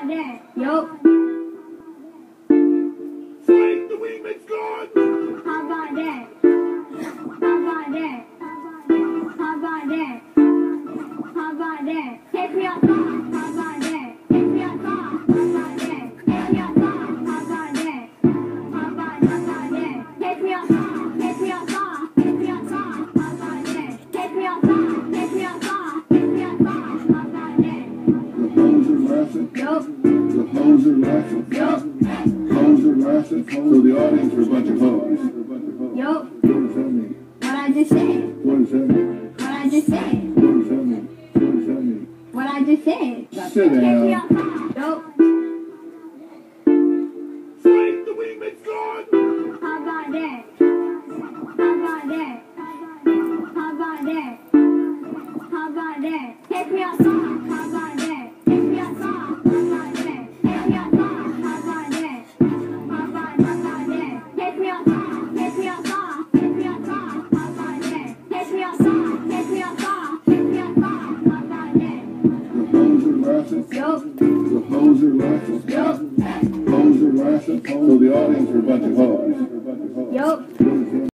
that? Yup. Fight the wingman's gone! How about that? How about that? How about that? How about that? Take me outside. How about that? Take me outside. How about that? Take me outside. How about that? How about that? Take me outside. Take me outside. Take me outside. How about that? Take me outside. Take me outside. Take me outside. How about that? The hoes are laughing. Yup. The hoes are laughing. Yup. Hoes are laughing. So the audience are a bunch of hoes. Yup. What does that mean? What I just said. What does that mean? What I just said. What does that mean? What does that mean? What I just said. Sit Take me down. outside. Yup. Fight the wingman's gone! How about that? How about that? How about that? How about that? Take me outside. How about that? Take me outside. How about that? Take me outside. How about that? How about that? Take me outside. Take me outside. Take me outside. How about that? Take me outside. Take me outside. Take me outside. How about that? The hoes are laughing. Yup. The hoes are laughing. Yup. Hoes are laughing. So the audience are a bunch of hoes. Yup. What does